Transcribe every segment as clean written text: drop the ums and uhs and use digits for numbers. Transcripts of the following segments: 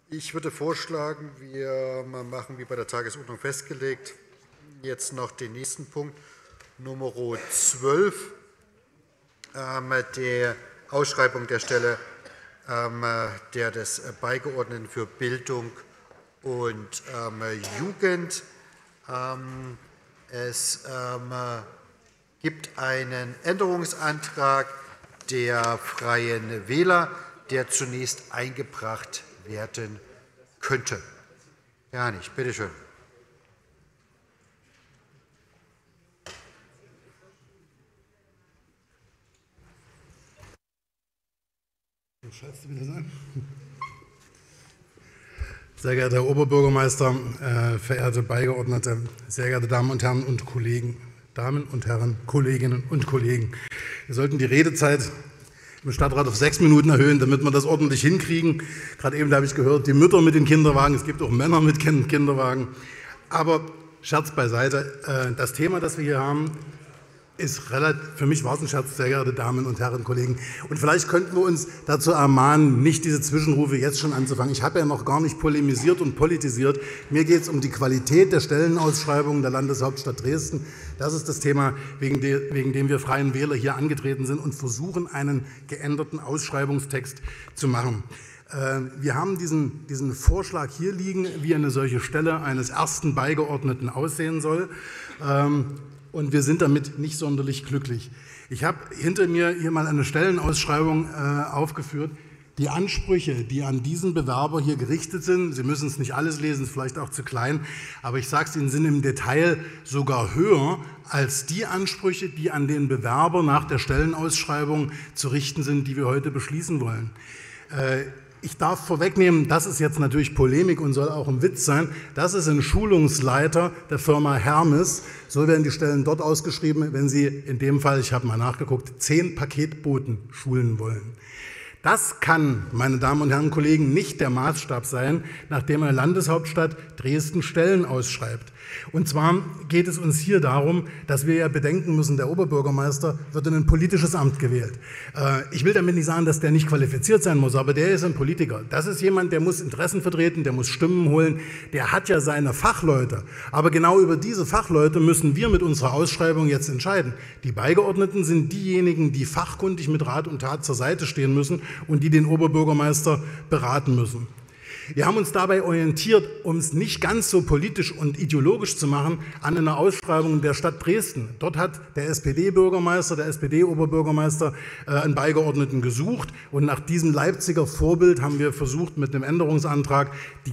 Ich würde vorschlagen, wir machen wie bei der Tagesordnung festgelegt, jetzt noch den nächsten Punkt, Nummer 12, der Ausschreibung der Stelle des Beigeordneten für Bildung und Jugend. Es gibt einen Änderungsantrag der Freien Wähler, der zunächst eingebracht werden könnte. Herr Hannig, bitte schön. Sehr geehrter Herr Oberbürgermeister, verehrte Beigeordnete, sehr geehrte Damen und Herren und Kollegen, Kolleginnen und Kollegen. Wir sollten die Redezeit im Stadtrat auf 6 Minuten erhöhen, damit wir das ordentlich hinkriegen. Gerade eben habe ich gehört, die Mütter mit den Kinderwagen, es gibt auch Männer mit Kinderwagen. Aber Scherz beiseite, das Thema, das wir hier haben, ist relativ, für mich war es ein Scherz, sehr geehrte Damen und Herren, Kollegen. Und vielleicht könnten wir uns dazu ermahnen, nicht diese Zwischenrufe jetzt schon anzufangen. Ich habe ja noch gar nicht polemisiert und politisiert. Mir geht es um die Qualität der Stellenausschreibungen der Landeshauptstadt Dresden. Das ist das Thema, wegen dem wir Freien Wähler hier angetreten sind und versuchen, einen geänderten Ausschreibungstext zu machen. Wir haben diesen Vorschlag hier liegen, wie eine solche Stelle eines ersten Beigeordneten aussehen soll. Und wir sind damit nicht sonderlich glücklich. Ich habe hinter mir hier mal eine Stellenausschreibung aufgeführt. Die Ansprüche, die an diesen Bewerber hier gerichtet sind, Sie müssen es nicht alles lesen, ist vielleicht auch zu klein, aber ich sage es Ihnen, sind im Detail sogar höher als die Ansprüche, die an den Bewerber nach der Stellenausschreibung zu richten sind, die wir heute beschließen wollen. Ich darf vorwegnehmen, das ist jetzt natürlich Polemik und soll auch ein Witz sein. Das ist ein Schulungsleiter der Firma Hermes. So werden die Stellen dort ausgeschrieben, wenn Sie in dem Fall, ich habe mal nachgeguckt, 10 Paketboten schulen wollen. Das kann, meine Damen und Herren Kollegen, nicht der Maßstab sein, nachdem eine Landeshauptstadt Dresden Stellen ausschreibt. Und zwar geht es uns hier darum, dass wir ja bedenken müssen, der Oberbürgermeister wird in ein politisches Amt gewählt. Ich will damit nicht sagen, dass der nicht qualifiziert sein muss, aber der ist ein Politiker. Das ist jemand, der muss Interessen vertreten, der muss Stimmen holen, der hat ja seine Fachleute. Aber genau über diese Fachleute müssen wir mit unserer Ausschreibung jetzt entscheiden. Die Beigeordneten sind diejenigen, die fachkundig mit Rat und Tat zur Seite stehen müssen und die den Oberbürgermeister beraten müssen. Wir haben uns dabei orientiert, um es nicht ganz so politisch und ideologisch zu machen, an einer Ausschreibung der Stadt Dresden. Dort hat der SPD-Bürgermeister, der SPD-Oberbürgermeister einen Beigeordneten gesucht und nach diesem Leipziger Vorbild haben wir versucht, mit einem Änderungsantrag die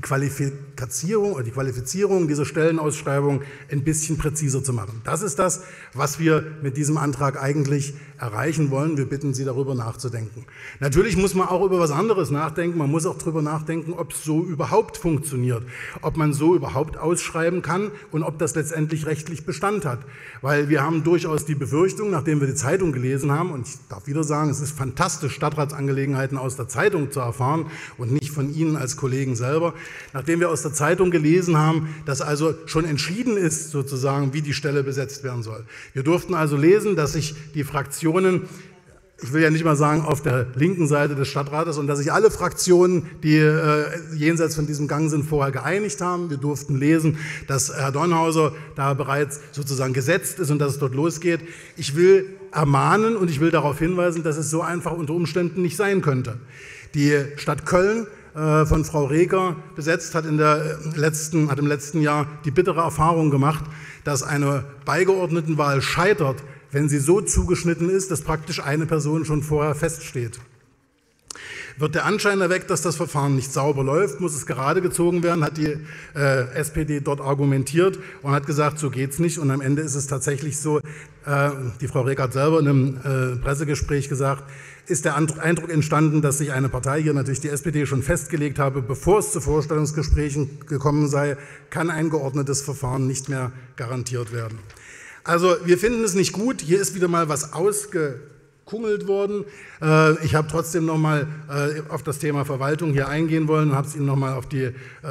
Qualifizierung dieser Stellenausschreibung ein bisschen präziser zu machen. Das ist das, was wir mit diesem Antrag eigentlich erreichen wollen. Wir bitten Sie, darüber nachzudenken. Natürlich muss man auch über was anderes nachdenken. Man muss auch darüber nachdenken, ob es so überhaupt funktioniert, ob man so überhaupt ausschreiben kann und ob das letztendlich rechtlich Bestand hat. Weil wir haben durchaus die Befürchtung, nachdem wir die Zeitung gelesen haben, und ich darf wieder sagen, es ist fantastisch, Stadtratsangelegenheiten aus der Zeitung zu erfahren und nicht von Ihnen als Kollegen selber, nachdem wir aus der Zeitung gelesen haben, dass also schon entschieden ist, sozusagen, wie die Stelle besetzt werden soll. Wir durften also lesen, dass sich die Fraktionen, ich will ja nicht mal sagen auf der linken Seite des Stadtrates, und dass sich alle Fraktionen, die jenseits von diesem Gang sind, vorher geeinigt haben. Wir durften lesen, dass Herr Dornhauser da bereits sozusagen gesetzt ist und dass es dort losgeht. Ich will ermahnen und ich will darauf hinweisen, dass es so einfach unter Umständen nicht sein könnte. Die Stadt Köln von Frau Reker besetzt, hat im letzten Jahr die bittere Erfahrung gemacht, dass eine Beigeordnetenwahl scheitert, wenn sie so zugeschnitten ist, dass praktisch eine Person schon vorher feststeht. Wird der Anschein erweckt, dass das Verfahren nicht sauber läuft, muss es gerade gezogen werden, hat die SPD dort argumentiert und hat gesagt, so geht's nicht. Und am Ende ist es tatsächlich so, die Frau Reker hat selber in einem Pressegespräch gesagt, ist der Eindruck entstanden, dass sich eine Partei, hier natürlich die SPD, schon festgelegt habe, bevor es zu Vorstellungsgesprächen gekommen sei, kann ein geordnetes Verfahren nicht mehr garantiert werden. Also wir finden es nicht gut, hier ist wieder mal was ausgekungelt worden. Ich habe trotzdem noch mal auf das Thema Verwaltung hier eingehen wollen und habe es Ihnen noch mal auf die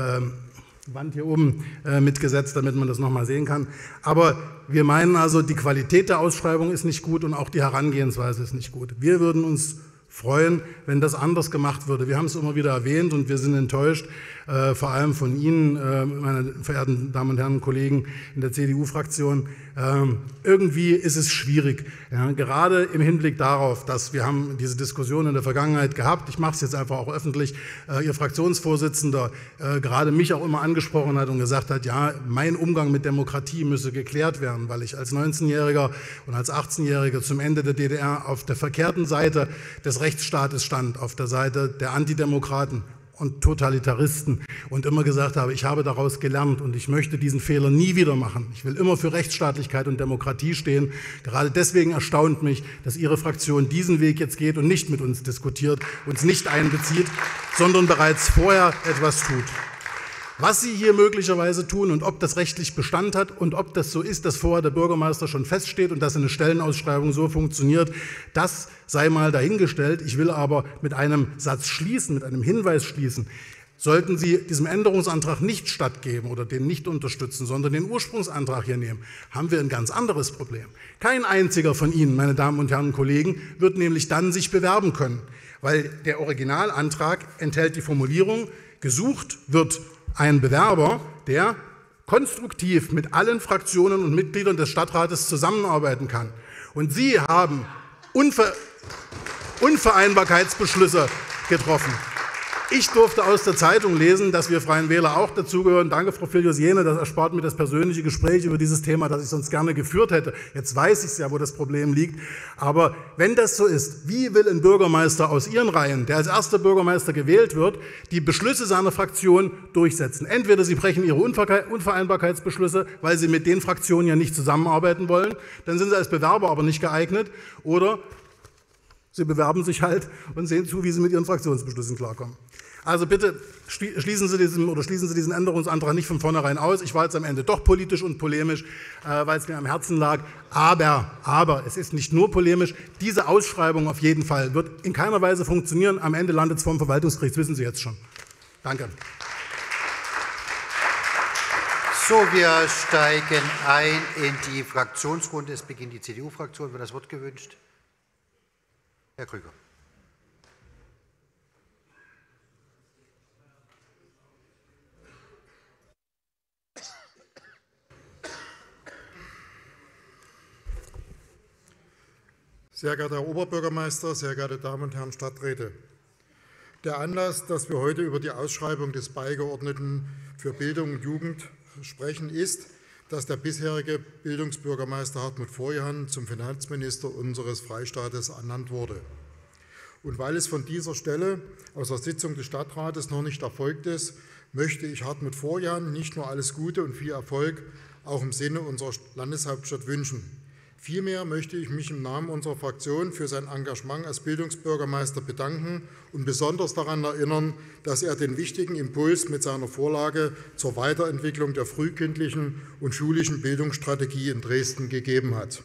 Wand hier oben mitgesetzt, damit man das noch mal sehen kann. Aber wir meinen also, die Qualität der Ausschreibung ist nicht gut und auch die Herangehensweise ist nicht gut. Wir würden uns freuen, wenn das anders gemacht würde. Wir haben es immer wieder erwähnt und wir sind enttäuscht, vor allem von Ihnen, meine verehrten Damen und Herren Kollegen in der CDU-Fraktion. Irgendwie ist es schwierig, ja, gerade im Hinblick darauf, dass wir haben diese Diskussion in der Vergangenheit gehabt. Ich mache es jetzt einfach auch öffentlich. Ihr Fraktionsvorsitzender gerade mich auch immer angesprochen hat und gesagt hat, ja, mein Umgang mit Demokratie müsse geklärt werden, weil ich als 19-Jähriger und als 18-Jähriger zum Ende der DDR auf der verkehrten Seite des Rechtsstaates stand, auf der Seite der Antidemokraten und Totalitaristen und immer gesagt habe, ich habe daraus gelernt und ich möchte diesen Fehler nie wieder machen. Ich will immer für Rechtsstaatlichkeit und Demokratie stehen. Gerade deswegen erstaunt mich, dass Ihre Fraktion diesen Weg jetzt geht und nicht mit uns diskutiert, uns nicht einbezieht, sondern bereits vorher etwas tut. Was Sie hier möglicherweise tun und ob das rechtlich Bestand hat und ob das so ist, dass vorher der Bürgermeister schon feststeht und dass eine Stellenausschreibung so funktioniert, das sei mal dahingestellt. Ich will aber mit einem Satz schließen, mit einem Hinweis schließen. Sollten Sie diesem Änderungsantrag nicht stattgeben oder den nicht unterstützen, sondern den Ursprungsantrag hier nehmen, haben wir ein ganz anderes Problem. Kein einziger von Ihnen, meine Damen und Herren Kollegen, wird nämlich dann sich bewerben können, weil der Originalantrag enthält die Formulierung, gesucht wird ein Bewerber, der konstruktiv mit allen Fraktionen und Mitgliedern des Stadtrates zusammenarbeiten kann. Und Sie haben Unvereinbarkeitsbeschlüsse getroffen. Ich durfte aus der Zeitung lesen, dass wir Freien Wähler auch dazugehören. Danke, Frau Filius-Jene, das erspart mir das persönliche Gespräch über dieses Thema, das ich sonst gerne geführt hätte. Jetzt weiß ich es ja, wo das Problem liegt. Aber wenn das so ist, wie will ein Bürgermeister aus Ihren Reihen, der als erster Bürgermeister gewählt wird, die Beschlüsse seiner Fraktion durchsetzen? Entweder Sie brechen Ihre Unvereinbarkeitsbeschlüsse, weil Sie mit den Fraktionen ja nicht zusammenarbeiten wollen, dann sind Sie als Bewerber aber nicht geeignet, oder Sie bewerben sich halt und sehen zu, wie Sie mit Ihren Fraktionsbeschlüssen klarkommen. Also bitte schließen Sie diesen Änderungsantrag nicht von vornherein aus. Ich war jetzt am Ende doch politisch und polemisch, weil es mir am Herzen lag. Aber es ist nicht nur polemisch. Diese Ausschreibung auf jeden Fall wird in keiner Weise funktionieren. Am Ende landet es vor dem Verwaltungsgericht, das wissen Sie jetzt schon. Danke. So, wir steigen ein in die Fraktionsrunde. Es beginnt die CDU-Fraktion. Wird das Wort gewünscht? Herr Krüger. Sehr geehrter Herr Oberbürgermeister, sehr geehrte Damen und Herren Stadträte! Der Anlass, dass wir heute über die Ausschreibung des Beigeordneten für Bildung und Jugend sprechen, ist, dass der bisherige Bildungsbürgermeister Hartmut Vorjan zum Finanzminister unseres Freistaates ernannt wurde. Und weil es von dieser Stelle aus der Sitzung des Stadtrates noch nicht erfolgt ist, möchte ich Hartmut Vorjan nicht nur alles Gute und viel Erfolg auch im Sinne unserer Landeshauptstadt wünschen. Vielmehr möchte ich mich im Namen unserer Fraktion für sein Engagement als Bildungsbürgermeister bedanken und besonders daran erinnern, dass er den wichtigen Impuls mit seiner Vorlage zur Weiterentwicklung der frühkindlichen und schulischen Bildungsstrategie in Dresden gegeben hat.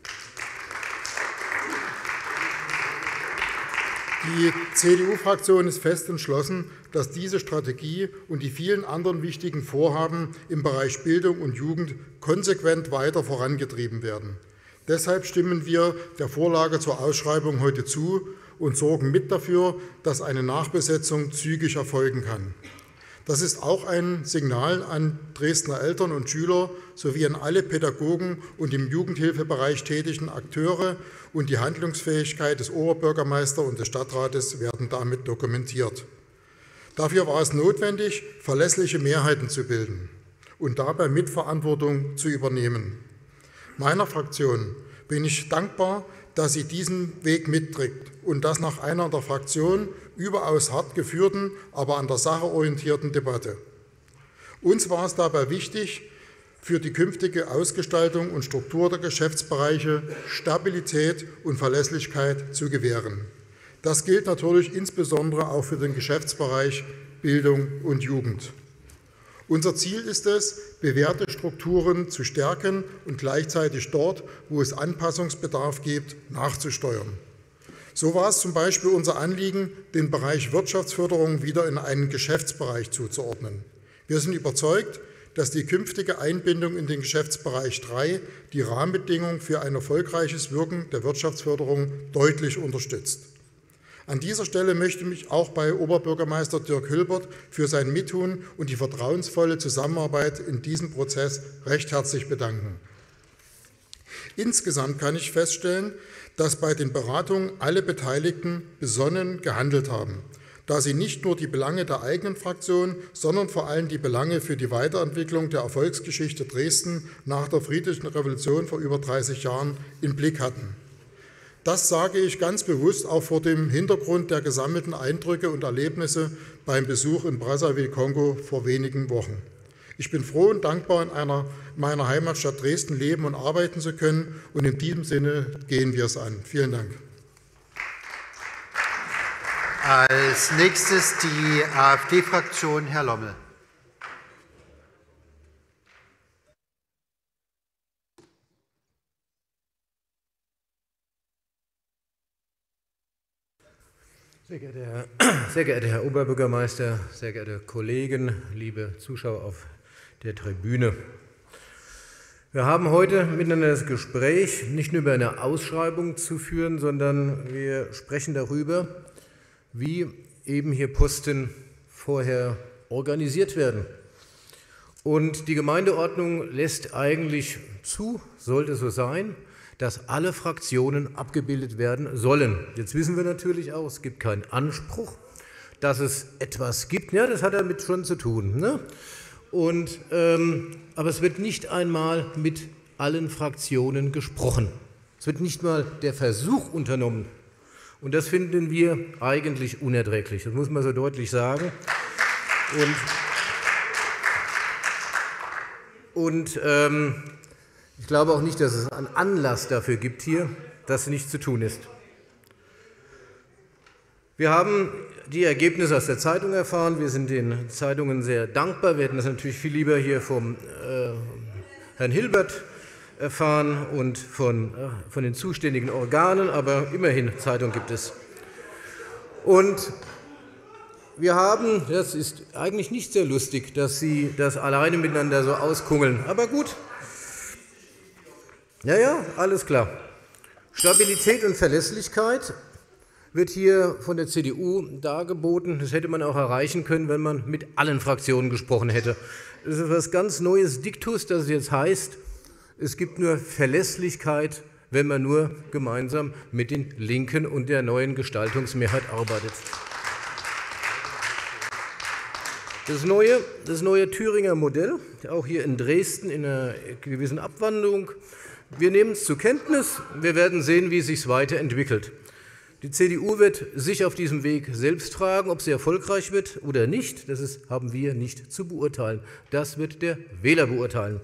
Die CDU-Fraktion ist fest entschlossen, dass diese Strategie und die vielen anderen wichtigen Vorhaben im Bereich Bildung und Jugend konsequent weiter vorangetrieben werden. Deshalb stimmen wir der Vorlage zur Ausschreibung heute zu und sorgen mit dafür, dass eine Nachbesetzung zügig erfolgen kann. Das ist auch ein Signal an Dresdner Eltern und Schüler sowie an alle Pädagogen und im Jugendhilfebereich tätigen Akteure, und die Handlungsfähigkeit des Oberbürgermeisters und des Stadtrates werden damit dokumentiert. Dafür war es notwendig, verlässliche Mehrheiten zu bilden und dabei Mitverantwortung zu übernehmen. Meiner Fraktion bin ich dankbar, dass sie diesen Weg mitträgt und das nach einer der Fraktion überaus hart geführten, aber an der Sache orientierten Debatte. Uns war es dabei wichtig, für die künftige Ausgestaltung und Struktur der Geschäftsbereiche Stabilität und Verlässlichkeit zu gewähren. Das gilt natürlich insbesondere auch für den Geschäftsbereich Bildung und Jugend. Unser Ziel ist es, bewährte Strukturen zu stärken und gleichzeitig dort, wo es Anpassungsbedarf gibt, nachzusteuern. So war es zum Beispiel unser Anliegen, den Bereich Wirtschaftsförderung wieder in einen Geschäftsbereich zuzuordnen. Wir sind überzeugt, dass die künftige Einbindung in den Geschäftsbereich 3 die Rahmenbedingungen für ein erfolgreiches Wirken der Wirtschaftsförderung deutlich unterstützt. An dieser Stelle möchte ich mich auch bei Oberbürgermeister Dirk Hilbert für sein Mittun und die vertrauensvolle Zusammenarbeit in diesem Prozess recht herzlich bedanken. Insgesamt kann ich feststellen, dass bei den Beratungen alle Beteiligten besonnen gehandelt haben, da sie nicht nur die Belange der eigenen Fraktion, sondern vor allem die Belange für die Weiterentwicklung der Erfolgsgeschichte Dresden nach der Friedlichen Revolution vor über 30 Jahren im Blick hatten. Das sage ich ganz bewusst auch vor dem Hintergrund der gesammelten Eindrücke und Erlebnisse beim Besuch in Brazzaville, Kongo vor wenigen Wochen. Ich bin froh und dankbar, in meiner Heimatstadt Dresden leben und arbeiten zu können, und in diesem Sinne gehen wir es an. Vielen Dank. Als nächstes die AfD-Fraktion, Herr Lommel. Sehr geehrter Herr Oberbürgermeister, sehr geehrte Kollegen, liebe Zuschauer auf der Tribüne. Wir haben heute miteinander das Gespräch, nicht nur über eine Ausschreibung zu führen, sondern wir sprechen darüber, wie eben hier Posten vorher organisiert werden. Und die Gemeindeordnung lässt eigentlich zu, sollte so sein, dass alle Fraktionen abgebildet werden sollen. Jetzt wissen wir natürlich auch, es gibt keinen Anspruch, dass es etwas gibt. Ja, das hat damit schon zu tun. Ne? Aber es wird nicht einmal mit allen Fraktionen gesprochen. Es wird nicht mal der Versuch unternommen. Und das finden wir eigentlich unerträglich. Das muss man so deutlich sagen. Ich glaube auch nicht, dass es einen Anlass dafür gibt hier, dass nichts zu tun ist. Wir haben die Ergebnisse aus der Zeitung erfahren. Wir sind den Zeitungen sehr dankbar. Wir hätten das natürlich viel lieber hier vom Herrn Hilbert erfahren und von den zuständigen Organen, aber immerhin, Zeitung gibt es. Und wir haben, das ist eigentlich nicht sehr lustig, dass Sie das alleine miteinander so auskungeln, aber gut. Ja, alles klar. Stabilität und Verlässlichkeit wird hier von der CDU dargeboten. Das hätte man auch erreichen können, wenn man mit allen Fraktionen gesprochen hätte. Das ist etwas ganz Neues Diktus, das jetzt heißt, es gibt nur Verlässlichkeit, wenn man nur gemeinsam mit den Linken und der neuen Gestaltungsmehrheit arbeitet. Das neue Thüringer Modell, auch hier in Dresden in einer gewissen Abwandlung, wir nehmen es zur Kenntnis, wir werden sehen, wie es sich weiterentwickelt. Die CDU wird sich auf diesem Weg selbst fragen, ob sie erfolgreich wird oder nicht. Das haben wir nicht zu beurteilen. Das wird der Wähler beurteilen.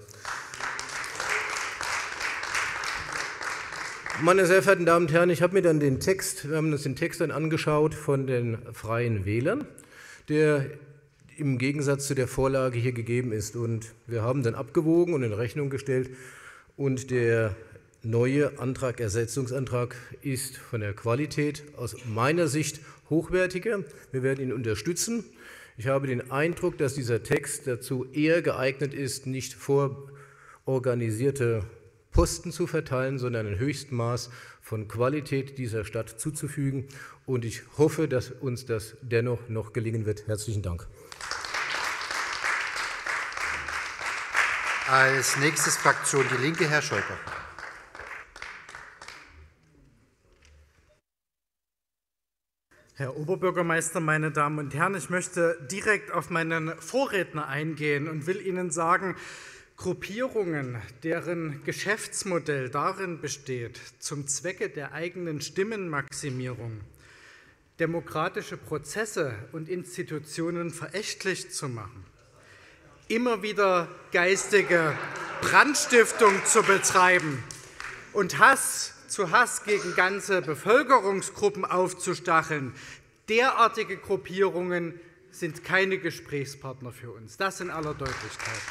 Meine sehr verehrten Damen und Herren, wir haben uns den Text dann angeschaut von den Freien Wählern, der im Gegensatz zu der Vorlage hier gegeben ist. Und wir haben dann abgewogen und in Rechnung gestellt. Und der neue Ersetzungsantrag ist von der Qualität aus meiner Sicht hochwertiger. Wir werden ihn unterstützen. Ich habe den Eindruck, dass dieser Text dazu eher geeignet ist, nicht vororganisierte Posten zu verteilen, sondern ein Höchstmaß von Qualität dieser Stadt zuzufügen. Und ich hoffe, dass uns das dennoch noch gelingen wird. Herzlichen Dank. Als nächstes Fraktion Die Linke, Herr Schäuble. Herr Oberbürgermeister, meine Damen und Herren, ich möchte direkt auf meinen Vorredner eingehen und will Ihnen sagen, Gruppierungen, deren Geschäftsmodell darin besteht, zum Zwecke der eigenen Stimmenmaximierung demokratische Prozesse und Institutionen verächtlich zu machen, immer wieder geistige Brandstiftung zu betreiben und Hass gegen ganze Bevölkerungsgruppen aufzustacheln, derartige Gruppierungen sind keine Gesprächspartner für uns. Das in aller Deutlichkeit.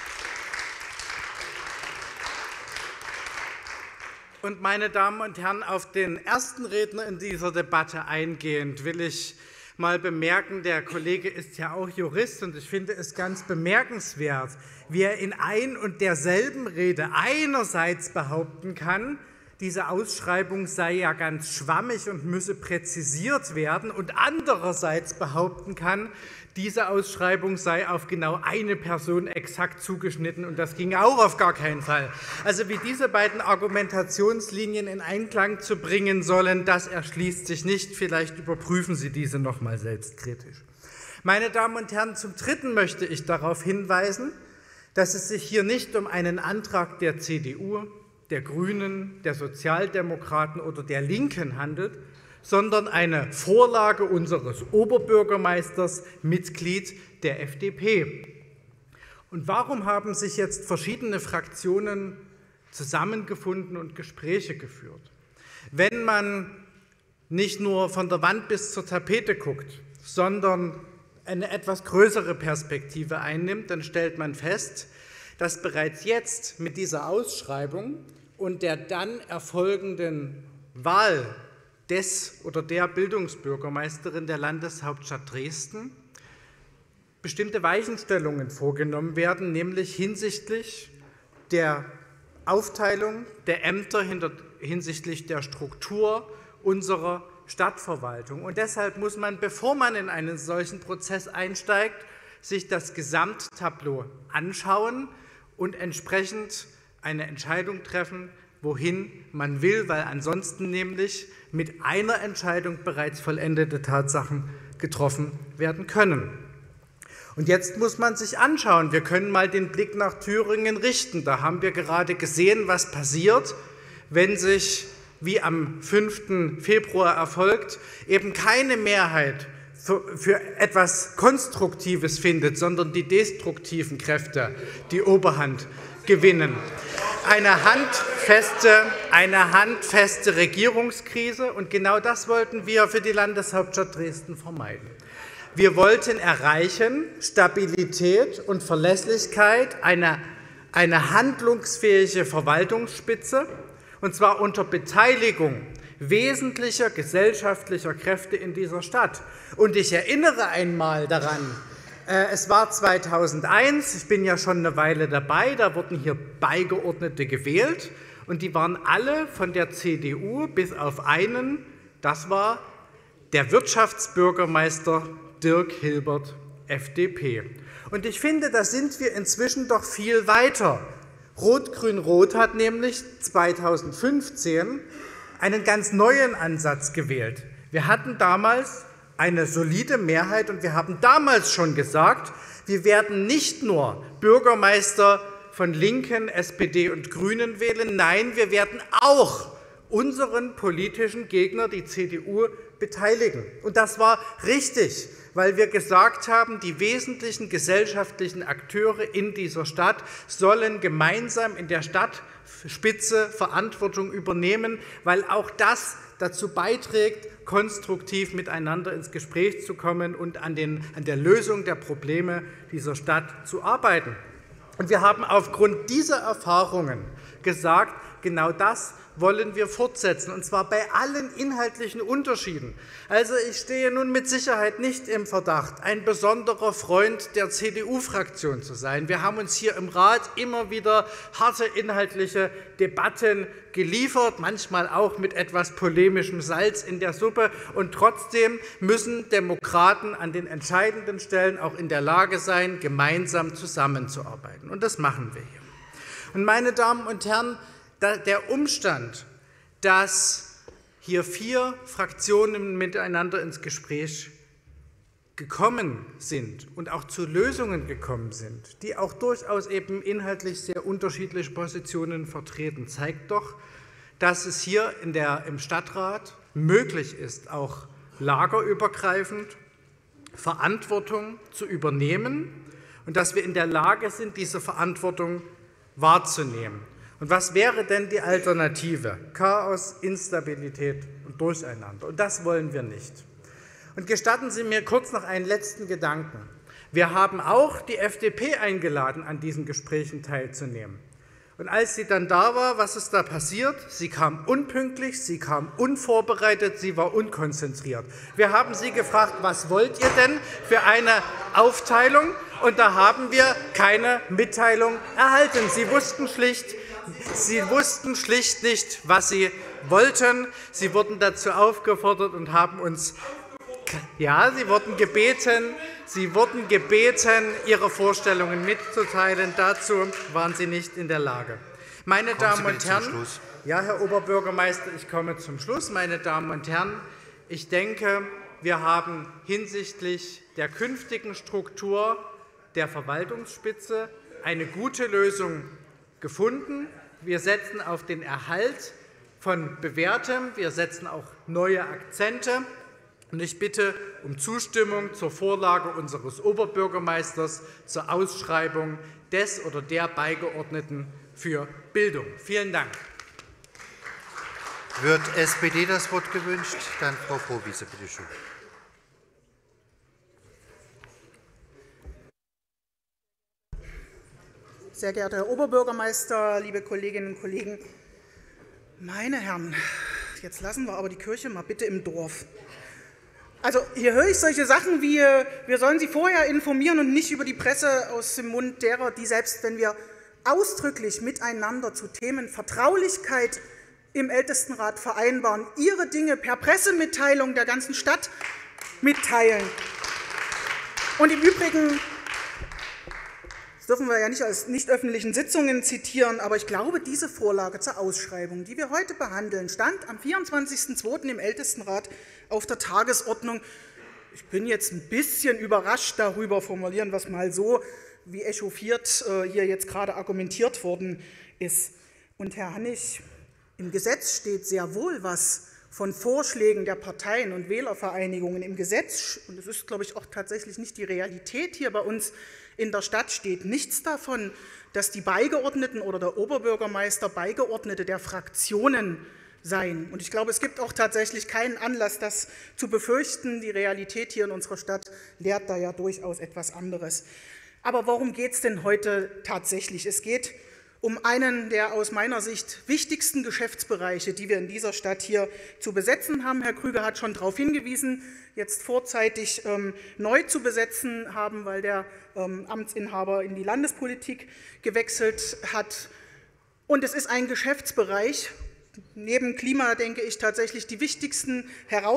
Und meine Damen und Herren, auf den ersten Redner in dieser Debatte eingehend will ich mal bemerken, der Kollege ist ja auch Jurist und ich finde es ganz bemerkenswert, wie er in ein und derselben Rede einerseits behaupten kann, diese Ausschreibung sei ja ganz schwammig und müsse präzisiert werden und andererseits behaupten kann, diese Ausschreibung sei auf genau eine Person exakt zugeschnitten und das ginge auch auf gar keinen Fall. Also wie diese beiden Argumentationslinien in Einklang zu bringen sollen, das erschließt sich nicht. Vielleicht überprüfen Sie diese noch mal selbstkritisch. Meine Damen und Herren, zum Dritten möchte ich darauf hinweisen, dass es sich hier nicht um einen Antrag der CDU, der Grünen, der Sozialdemokraten oder der Linken handelt, sondern eine Vorlage unseres Oberbürgermeisters, Mitglied der FDP. Und warum haben sich jetzt verschiedene Fraktionen zusammengefunden und Gespräche geführt? Wenn man nicht nur von der Wand bis zur Tapete guckt, sondern eine etwas größere Perspektive einnimmt, dann stellt man fest, dass bereits jetzt mit dieser Ausschreibung und der dann erfolgenden Wahl des oder der Bildungsbürgermeisterin der Landeshauptstadt Dresden bestimmte Weichenstellungen vorgenommen werden, nämlich hinsichtlich der Aufteilung der Ämter, hinsichtlich der Struktur unserer Stadtverwaltung. Und deshalb muss man, bevor man in einen solchen Prozess einsteigt, sich das Gesamttableau anschauen und entsprechend eine Entscheidung treffen, wohin man will, weil ansonsten nämlich mit einer Entscheidung bereits vollendete Tatsachen getroffen werden können. Und jetzt muss man sich anschauen, wir können mal den Blick nach Thüringen richten. Da haben wir gerade gesehen, was passiert, wenn sich, wie am 5. Februar erfolgt, eben keine Mehrheit für etwas Konstruktives findet, sondern die destruktiven Kräfte die Oberhand gewinnen. Eine handfeste Regierungskrise, und genau das wollten wir für die Landeshauptstadt Dresden vermeiden. Wir wollten erreichen Stabilität und Verlässlichkeit, eine handlungsfähige Verwaltungsspitze, und zwar unter Beteiligung wesentlicher gesellschaftlicher Kräfte in dieser Stadt. Und ich erinnere einmal daran, es war 2001, ich bin ja schon eine Weile dabei, da wurden hier Beigeordnete gewählt und die waren alle von der CDU bis auf einen, das war der Wirtschaftsbürgermeister Dirk Hilbert, FDP. Und ich finde, da sind wir inzwischen doch viel weiter. Rot-Grün-Rot hat nämlich 2015 einen ganz neuen Ansatz gewählt. Wir hatten damals eine solide Mehrheit und wir haben damals schon gesagt, wir werden nicht nur Bürgermeister von Linken, SPD und Grünen wählen, nein, wir werden auch unseren politischen Gegner, die CDU, beteiligen. Und das war richtig, weil wir gesagt haben, die wesentlichen gesellschaftlichen Akteure in dieser Stadt sollen gemeinsam in der Stadtspitze Verantwortung übernehmen, weil auch das dazu beiträgt, konstruktiv miteinander ins Gespräch zu kommen und an der Lösung der Probleme dieser Stadt zu arbeiten. Und wir haben aufgrund dieser Erfahrungen gesagt, genau das wollen wir fortsetzen, und zwar bei allen inhaltlichen Unterschieden. Also ich stehe nun mit Sicherheit nicht im Verdacht, ein besonderer Freund der CDU-Fraktion zu sein. Wir haben uns hier im Rat immer wieder harte inhaltliche Debatten geliefert, manchmal auch mit etwas polemischem Salz in der Suppe. Und trotzdem müssen Demokraten an den entscheidenden Stellen auch in der Lage sein, gemeinsam zusammenzuarbeiten. Und das machen wir hier. Und meine Damen und Herren, der Umstand, dass hier 4 Fraktionen miteinander ins Gespräch gekommen sind und auch zu Lösungen gekommen sind, die auch durchaus eben inhaltlich sehr unterschiedliche Positionen vertreten, zeigt doch, dass es hier im Stadtrat möglich ist, auch lagerübergreifend Verantwortung zu übernehmen und dass wir in der Lage sind, diese Verantwortung wahrzunehmen. Und was wäre denn die Alternative? Chaos, Instabilität und Durcheinander. Und das wollen wir nicht. Und gestatten Sie mir kurz noch einen letzten Gedanken. Wir haben auch die FDP eingeladen, an diesen Gesprächen teilzunehmen. Und als sie dann da war, was ist da passiert? Sie kam unpünktlich, sie kam unvorbereitet, sie war unkonzentriert. Wir haben sie gefragt, was wollt ihr denn für eine Aufteilung? Und da haben wir keine Mitteilung erhalten. Sie wussten schlicht, Sie wussten schlicht nicht, was sie wollten. Sie wurden dazu aufgefordert und haben uns, ja, sie wurden gebeten, ihre Vorstellungen mitzuteilen. Dazu waren sie nicht in der Lage. Meine Damen und Herren, ja, Herr Oberbürgermeister, ich komme zum Schluss. Meine Damen und Herren, ich denke, wir haben hinsichtlich der künftigen Struktur der Verwaltungsspitze eine gute Lösung gefunden. Wir setzen auf den Erhalt von Bewährtem. Wir setzen auch neue Akzente. Und ich bitte um Zustimmung zur Vorlage unseres Oberbürgermeisters zur Ausschreibung des oder der Beigeordneten für Bildung. Vielen Dank. Wird SPD das Wort gewünscht? Dann Frau Vorwiese, bitte schön. Sehr geehrter Herr Oberbürgermeister, liebe Kolleginnen und Kollegen, meine Herren, jetzt lassen wir aber die Kirche mal bitte im Dorf. Also hier höre ich solche Sachen wie, wir sollen Sie vorher informieren und nicht über die Presse aus dem Mund derer, die selbst, wenn wir ausdrücklich miteinander zu Themen Vertraulichkeit im Ältestenrat vereinbaren, ihre Dinge per Pressemitteilung der ganzen Stadt mitteilen. Und im Übrigen, das dürfen wir ja nicht als nicht öffentlichen Sitzungen zitieren, aber ich glaube, diese Vorlage zur Ausschreibung, die wir heute behandeln, stand am 24.02. im Ältestenrat auf der Tagesordnung. Ich bin jetzt ein bisschen überrascht darüber, formulieren wir es mal so, wie echauffiert hier jetzt gerade argumentiert worden ist. Und Herr Hannig, im Gesetz steht sehr wohl was von Vorschlägen der Parteien und Wählervereinigungen. Im Gesetz, und das ist, glaube ich, auch tatsächlich nicht die Realität hier bei uns in der Stadt, steht nichts davon, dass die Beigeordneten oder der Oberbürgermeister Beigeordnete der Fraktionen seien. Und ich glaube, es gibt auch tatsächlich keinen Anlass, das zu befürchten. Die Realität hier in unserer Stadt lehrt da ja durchaus etwas anderes. Aber worum geht es denn heute tatsächlich? Es geht um einen der aus meiner Sicht wichtigsten Geschäftsbereiche, die wir in dieser Stadt hier zu besetzen haben. Herr Krüger hat schon darauf hingewiesen, jetzt vorzeitig neu zu besetzen haben, weil der Amtsinhaber in die Landespolitik gewechselt hat. Und es ist ein Geschäftsbereich, neben Klima, denke ich, tatsächlich der die wichtigsten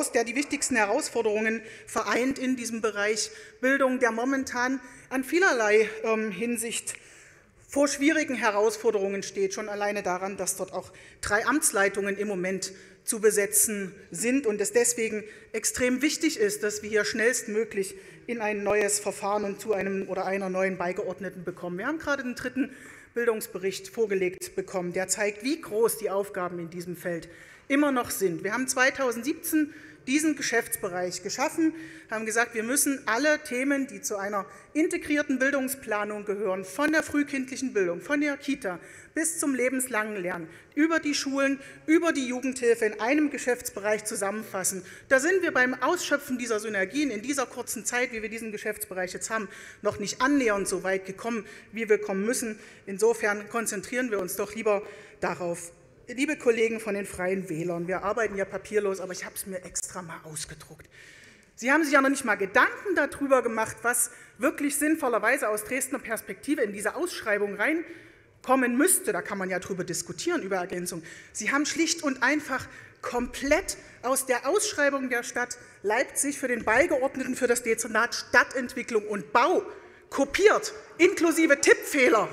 Herausforderungen vereint in diesem Bereich Bildung, der momentan an vielerlei Hinsicht vor schwierigen Herausforderungen steht, schon alleine daran, dass dort auch 3 Amtsleitungen im Moment zu besetzen sind und es deswegen extrem wichtig ist, dass wir hier schnellstmöglich in ein neues Verfahren und zu einem oder einer neuen Beigeordneten bekommen. Wir haben gerade den 3. Bildungsbericht vorgelegt bekommen, der zeigt, wie groß die Aufgaben in diesem Feld immer noch sind. Wir haben 2017 diesen Geschäftsbereich geschaffen, haben gesagt, wir müssen alle Themen, die zu einer integrierten Bildungsplanung gehören, von der frühkindlichen Bildung, von der Kita bis zum lebenslangen Lernen, über die Schulen, über die Jugendhilfe in einem Geschäftsbereich zusammenfassen. Da sind wir beim Ausschöpfen dieser Synergien in dieser kurzen Zeit, wie wir diesen Geschäftsbereich jetzt haben, noch nicht annähernd so weit gekommen, wie wir kommen müssen. Insofern konzentrieren wir uns doch lieber darauf. Liebe Kollegen von den Freien Wählern, wir arbeiten ja papierlos, aber ich habe es mir extra mal ausgedruckt. Sie haben sich ja noch nicht mal Gedanken darüber gemacht, was wirklich sinnvollerweise aus Dresdner Perspektive in diese Ausschreibung reinkommen müsste. Da kann man ja drüber diskutieren, über Ergänzung. Sie haben schlicht und einfach komplett aus der Ausschreibung der Stadt Leipzig für den Beigeordneten für das Dezernat Stadtentwicklung und Bau kopiert, inklusive Tippfehler.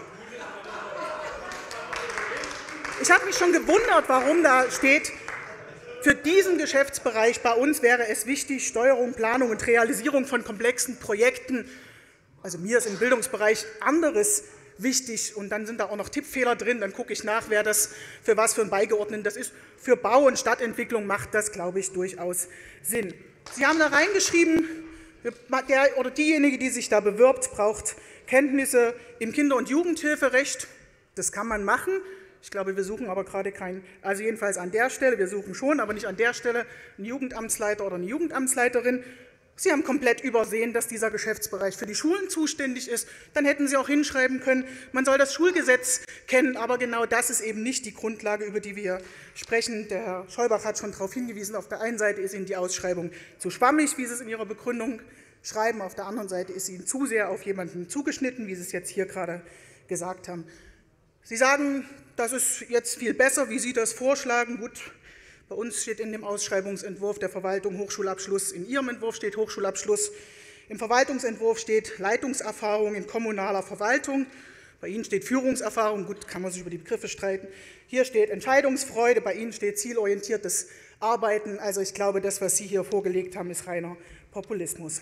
Ich habe mich schon gewundert, warum da steht, für diesen Geschäftsbereich bei uns wäre es wichtig, Steuerung, Planung und Realisierung von komplexen Projekten. Also mir ist im Bildungsbereich anderes wichtig und dann sind da auch noch Tippfehler drin. Dann gucke ich nach, wer das für was für ein Beigeordneten das ist. Für Bau und Stadtentwicklung macht das, glaube ich, durchaus Sinn. Sie haben da reingeschrieben, der oder diejenige, die sich da bewirbt, braucht Kenntnisse im Kinder- und Jugendhilferecht. Das kann man machen. Ich glaube, wir suchen aber gerade keinen, also jedenfalls an der Stelle, wir suchen schon, aber nicht an der Stelle einen Jugendamtsleiter oder eine Jugendamtsleiterin. Sie haben komplett übersehen, dass dieser Geschäftsbereich für die Schulen zuständig ist. Dann hätten Sie auch hinschreiben können, man soll das Schulgesetz kennen, aber genau das ist eben nicht die Grundlage, über die wir sprechen. Der Herr Scheubach hat schon darauf hingewiesen, auf der einen Seite ist Ihnen die Ausschreibung zu schwammig, wie Sie es in Ihrer Begründung schreiben, auf der anderen Seite ist sie Ihnen zu sehr auf jemanden zugeschnitten, wie Sie es jetzt hier gerade gesagt haben. Sie sagen, das ist jetzt viel besser, wie Sie das vorschlagen. Gut, bei uns steht in dem Ausschreibungsentwurf der Verwaltung Hochschulabschluss, in Ihrem Entwurf steht Hochschulabschluss, im Verwaltungsentwurf steht Leitungserfahrung in kommunaler Verwaltung, bei Ihnen steht Führungserfahrung, gut, kann man sich über die Begriffe streiten. Hier steht Entscheidungsfreude, bei Ihnen steht zielorientiertes Arbeiten. Also ich glaube, das, was Sie hier vorgelegt haben, ist reiner Populismus.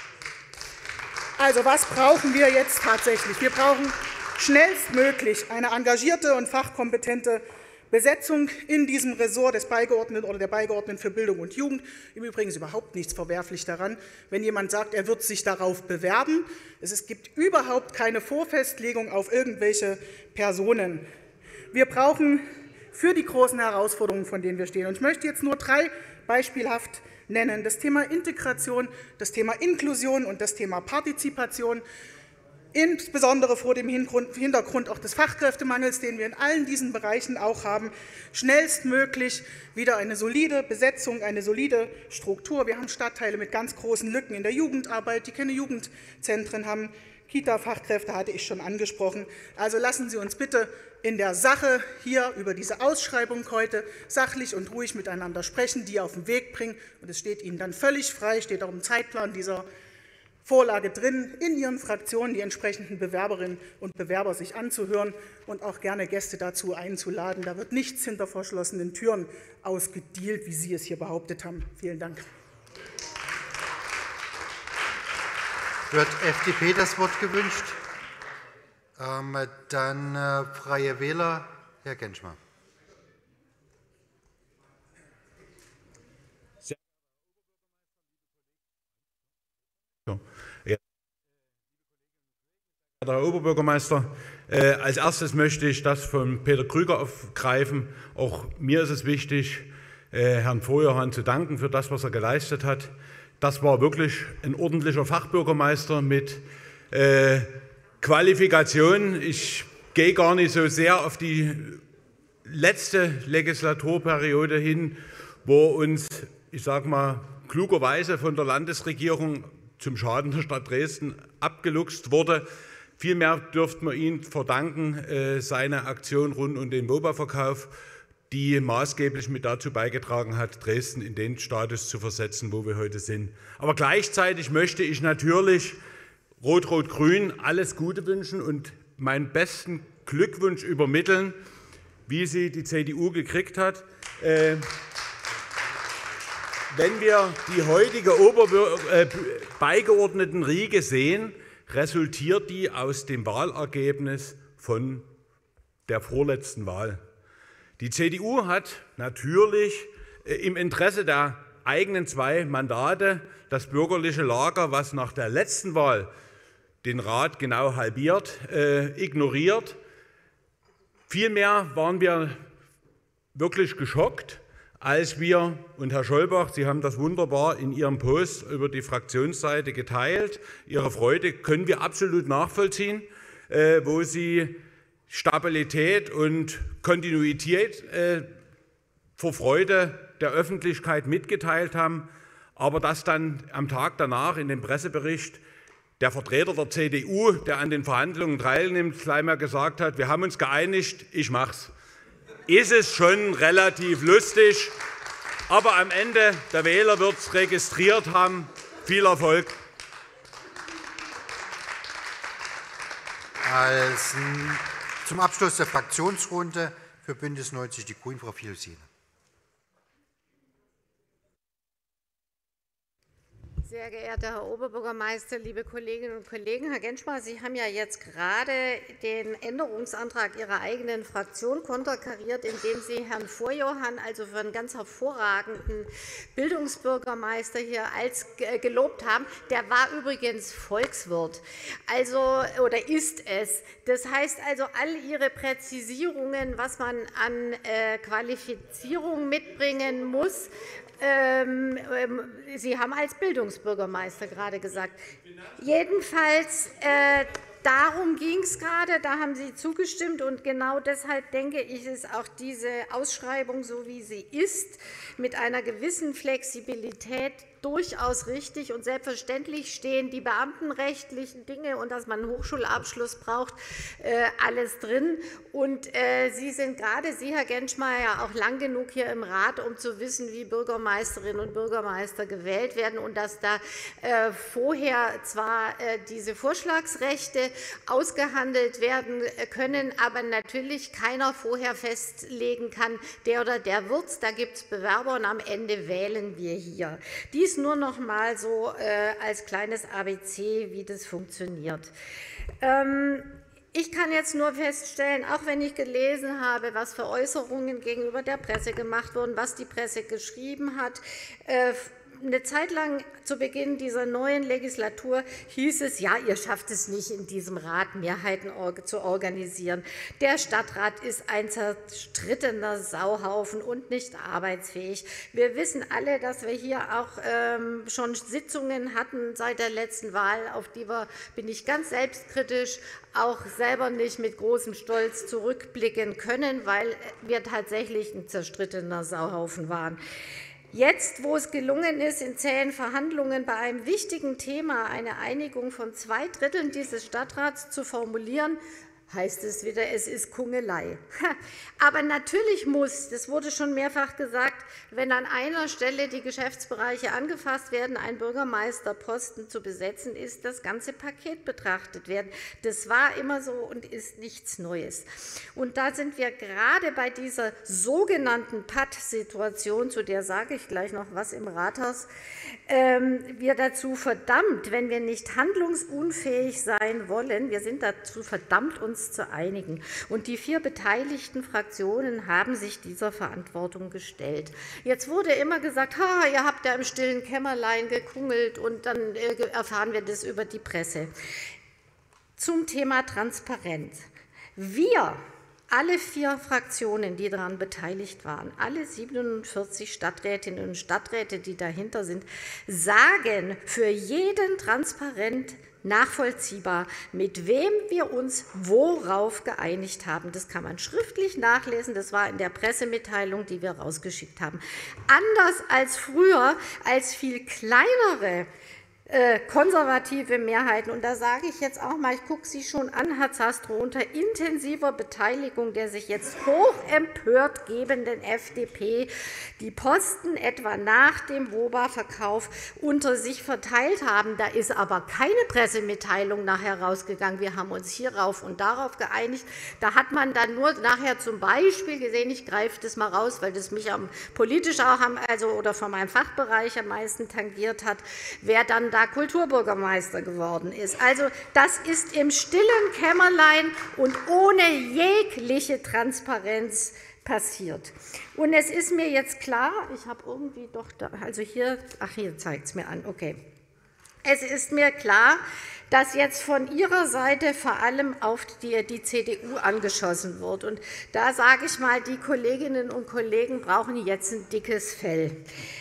Also was brauchen wir jetzt tatsächlich? Wir brauchen schnellstmöglich eine engagierte und fachkompetente Besetzung in diesem Ressort des Beigeordneten oder der Beigeordneten für Bildung und Jugend. Im Übrigen ist überhaupt nichts verwerflich daran, wenn jemand sagt, er wird sich darauf bewerben. Es gibt überhaupt keine Vorfestlegung auf irgendwelche Personen. Wir brauchen für die großen Herausforderungen, vor denen wir stehen. Und ich möchte jetzt nur 3 beispielhaft nennen. Das Thema Integration, das Thema Inklusion und das Thema Partizipation. Insbesondere vor dem Hintergrund auch des Fachkräftemangels, den wir in allen diesen Bereichen auch haben, schnellstmöglich wieder eine solide Besetzung, eine solide Struktur. Wir haben Stadtteile mit ganz großen Lücken in der Jugendarbeit, die keine Jugendzentren haben. Kita-Fachkräfte hatte ich schon angesprochen. Also lassen Sie uns bitte in der Sache hier über diese Ausschreibung heute sachlich und ruhig miteinander sprechen, die auf den Weg bringen. Und es steht Ihnen dann völlig frei, steht auch im Zeitplan dieser Vorlage drin, in Ihren Fraktionen die entsprechenden Bewerberinnen und Bewerber sich anzuhören und auch gerne Gäste dazu einzuladen. Da wird nichts hinter verschlossenen Türen ausgedealt, wie Sie es hier behauptet haben. Vielen Dank. Wird FDP das Wort gewünscht? Dann Freie Wähler, Herr Genschmer. Herr Oberbürgermeister, als erstes möchte ich das von Peter Krüger aufgreifen. Auch mir ist es wichtig, Herrn Vojohann zu danken für das, was er geleistet hat. Das war wirklich ein ordentlicher Fachbürgermeister mit Qualifikation. Ich gehe gar nicht so sehr auf die letzte Legislaturperiode hin, wo uns, ich sage mal, klugerweise von der Landesregierung zum Schaden der Stadt Dresden abgeluchst wurde. Vielmehr dürften wir ihm verdanken, seine Aktion rund um den WOBA-Verkauf, die maßgeblich mit dazu beigetragen hat, Dresden in den Status zu versetzen, wo wir heute sind. Aber gleichzeitig möchte ich natürlich Rot-Rot-Grün alles Gute wünschen und meinen besten Glückwunsch übermitteln, wie sie die CDU gekriegt hat. Wenn wir die heutige Beigeordnetenriege sehen, resultiert die aus dem Wahlergebnis von der vorletzten Wahl. Die CDU hat natürlich im Interesse der eigenen 2 Mandate das bürgerliche Lager, was nach der letzten Wahl den Rat genau halbiert, ignoriert. Vielmehr waren wir wirklich geschockt, als wir, und Herr Scholbach, Sie haben das wunderbar in Ihrem Post über die Fraktionsseite geteilt, Ihre Freude können wir absolut nachvollziehen, wo Sie Stabilität und Kontinuität vor Freude der Öffentlichkeit mitgeteilt haben, aber dass dann am Tag danach in dem Pressebericht der Vertreter der CDU, der an den Verhandlungen teilnimmt, gleich mal gesagt hat, wir haben uns geeinigt, ich mach's. Ist es schon relativ lustig, aber am Ende der Wähler wird es registriert haben. Viel Erfolg. Zum Abschluss der Fraktionsrunde für Bündnis 90 Die Grünen, Frau Fieldsine. Sehr geehrter Herr Oberbürgermeister, liebe Kolleginnen und Kollegen, Herr Genschmer, Sie haben ja jetzt gerade den Änderungsantrag Ihrer eigenen Fraktion konterkariert, indem Sie Herrn Vojohann also für einen ganz hervorragenden Bildungsbürgermeister hier gelobt haben. Der war übrigens Volkswirt, oder ist es. Das heißt also, all Ihre Präzisierungen, was man an Qualifizierung mitbringen muss, Sie haben als Bildungsbürgermeister gerade gesagt. Jedenfalls, darum ging es gerade, da haben Sie zugestimmt und genau deshalb denke ich, ist auch diese Ausschreibung, so wie sie ist, mit einer gewissen Flexibilität durchaus richtig, und selbstverständlich stehen die beamtenrechtlichen Dinge und dass man einen Hochschulabschluss braucht, alles drin. Und Sie sind gerade, Sie, Herr Genschmeier, auch lang genug hier im Rat, um zu wissen, wie Bürgermeisterinnen und Bürgermeister gewählt werden und dass da vorher zwar diese Vorschlagsrechte ausgehandelt werden können, aber natürlich keiner vorher festlegen kann, der oder der wird's. Da gibt es Bewerber und am Ende wählen wir hier. Dies nur noch mal so als kleines ABC, wie das funktioniert. Ich kann jetzt nur feststellen, auch wenn ich gelesen habe, was für Äußerungen gegenüber der Presse gemacht wurden, was die Presse geschrieben hat, eine Zeit lang zu Beginn dieser neuen Legislatur hieß es, ja, ihr schafft es nicht, in diesem Rat Mehrheiten zu organisieren. Der Stadtrat ist ein zerstrittener Sauhaufen und nicht arbeitsfähig. Wir wissen alle, dass wir hier auch schon Sitzungen hatten seit der letzten Wahl, auf die bin ich ganz selbstkritisch, auch selber nicht mit großem Stolz zurückblicken können, weil wir tatsächlich ein zerstrittener Sauhaufen waren. Jetzt, wo es gelungen ist, in zähen Verhandlungen bei einem wichtigen Thema eine Einigung von 2/3 dieses Stadtrats zu formulieren, heißt es wieder, es ist Kungelei. Aber natürlich muss, das wurde schon mehrfach gesagt, wenn an einer Stelle die Geschäftsbereiche angefasst werden, ein Bürgermeisterposten zu besetzen ist, das ganze Paket betrachtet werden. Das war immer so und ist nichts Neues. Und da sind wir gerade bei dieser sogenannten Patt-Situation, zu der sage ich gleich noch was im Rathaus, wir dazu verdammt, wenn wir nicht handlungsunfähig sein wollen, wir sind dazu verdammt, uns zu einigen. Und die 4 beteiligten Fraktionen haben sich dieser Verantwortung gestellt. Jetzt wurde immer gesagt, ihr habt ja im stillen Kämmerlein gekungelt und dann erfahren wir das über die Presse. Zum Thema Transparenz. Wir, alle 4 Fraktionen, die daran beteiligt waren, alle 47 Stadträtinnen und Stadträte, die dahinter sind, sagen für jeden transparent nachvollziehbar, mit wem wir uns worauf geeinigt haben. Das kann man schriftlich nachlesen, das war in der Pressemitteilung, die wir rausgeschickt haben. Anders als früher, als viel kleinere konservative Mehrheiten. Und da sage ich jetzt auch mal, ich gucke Sie schon an, Herr Zastrow, unter intensiver Beteiligung der sich jetzt hoch empört gebenden FDP die Posten etwa nach dem WOBA-Verkauf unter sich verteilt haben. Da ist aber keine Pressemitteilung nachher rausgegangen. Wir haben uns hierauf und darauf geeinigt. Da hat man dann nur nachher zum Beispiel gesehen, ich greife das mal raus, weil das mich politisch auch oder von meinem Fachbereich am meisten tangiert hat, wer dann da Kulturbürgermeister geworden ist. Also das ist im stillen Kämmerlein und ohne jegliche Transparenz passiert. Und es ist mir jetzt klar, ich habe irgendwie doch, hier zeigt es mir an, okay. Es ist mir klar, dass jetzt von Ihrer Seite vor allem auf die CDU angeschossen wird. Und da sage ich mal, die Kolleginnen und Kollegen brauchen jetzt ein dickes Fell.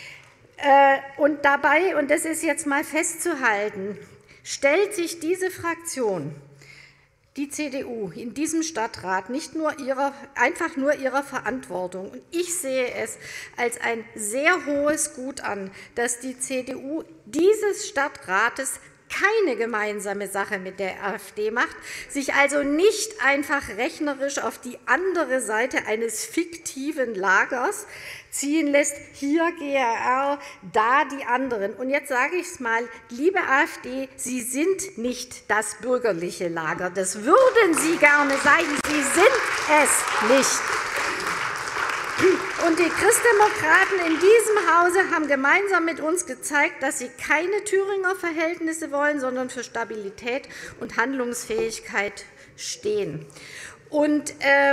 Und dabei, und das ist jetzt mal festzuhalten, stellt sich diese Fraktion, die CDU, in diesem Stadtrat nicht nur einfach nur ihrer Verantwortung. Und ich sehe es als ein sehr hohes Gut an, dass die CDU dieses Stadtrates keine gemeinsame Sache mit der AfD macht, sich also nicht einfach rechnerisch auf die andere Seite eines fiktiven Lagers ziehen lässt, hier GRR, da die anderen. Und jetzt sage ich es mal, liebe AfD, Sie sind nicht das bürgerliche Lager. Das würden Sie gerne sein, Sie sind es nicht. Und die Christdemokraten in diesem Hause haben gemeinsam mit uns gezeigt, dass sie keine Thüringer Verhältnisse wollen, sondern für Stabilität und Handlungsfähigkeit stehen. Und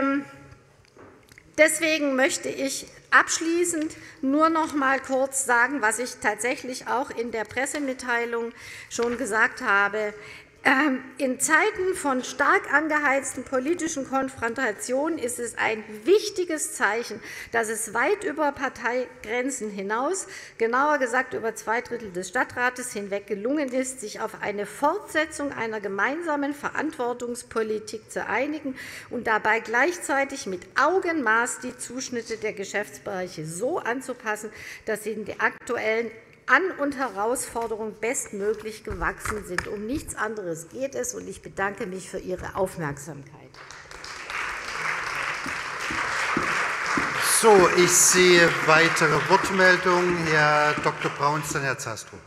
deswegen möchte ich abschließend nur noch mal kurz sagen, was ich tatsächlich auch in der Pressemitteilung schon gesagt habe. In Zeiten von stark angeheizten politischen Konfrontationen ist es ein wichtiges Zeichen, dass es weit über Parteigrenzen hinaus, genauer gesagt über 2/3 des Stadtrates hinweg gelungen ist, sich auf eine Fortsetzung einer gemeinsamen Verantwortungspolitik zu einigen und dabei gleichzeitig mit Augenmaß die Zuschnitte der Geschäftsbereiche so anzupassen, dass sie in den aktuellen An- und Herausforderungen bestmöglich gewachsen sind. Um nichts anderes geht es, und ich bedanke mich für Ihre Aufmerksamkeit. So, ich sehe weitere Wortmeldungen. Herr Dr. Brauns, dann Herr Zastrow.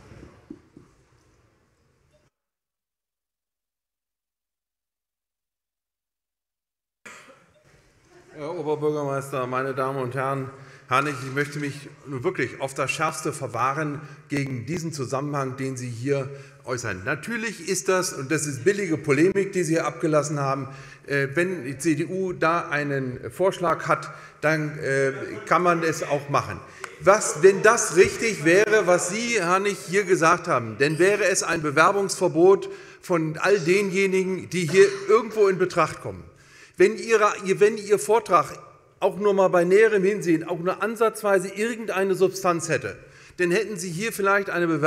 Herr Oberbürgermeister, meine Damen und Herren, ich möchte mich nun wirklich auf das Schärfste verwahren gegen diesen Zusammenhang, den Sie hier äußern. Natürlich ist das, und das ist billige Polemik, die Sie hier abgelassen haben, wenn die CDU da einen Vorschlag hat, dann kann man es auch machen. Wenn das richtig wäre, was Sie, Harnig, hier gesagt haben, dann wäre es ein Bewerbungsverbot von all denjenigen, die hier irgendwo in Betracht kommen. Wenn Ihr Vortrag auch nur mal bei näherem Hinsehen auch nur ansatzweise irgendeine Substanz hätte, dann hätten Sie hier vielleicht einen